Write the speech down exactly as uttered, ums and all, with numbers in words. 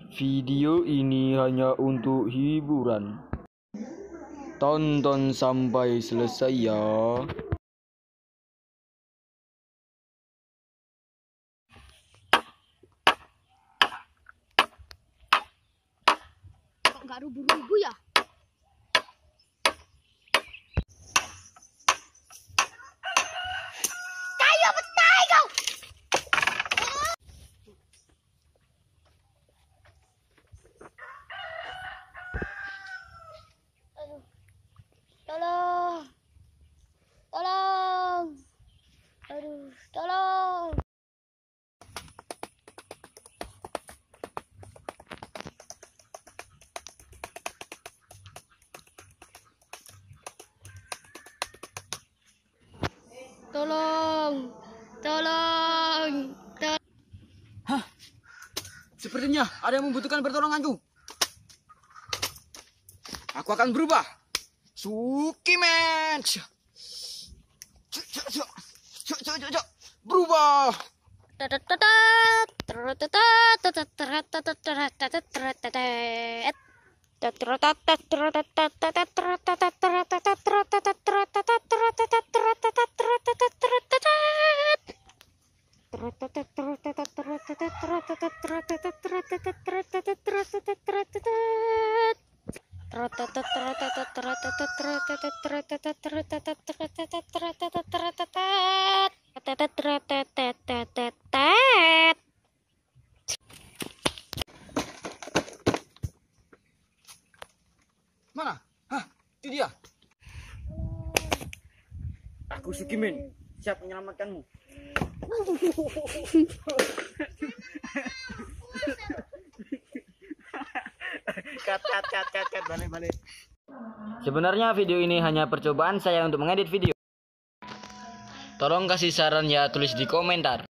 Video ini hanya untuk hiburan. Tonton sampai selesai ya. Kok nggak rubuh-rubuh ya? Kayu petai kau. Aduh. Tolong. Tolong. Aduh, tolong. Tolong. Tolong. Tolong. Hah? Sepertinya ada yang membutuhkan pertolonganku. Aku akan berubah. Sukimen. Berubah. Mana? Hah, itu dia. Aku Sukimen, siap menyelamatkanmu. Cut, cut, cut, cut, cut, balik, balik. Sebenarnya video ini hanya percobaan saya untuk mengedit video. Tolong kasih saran ya, tulis di komentar.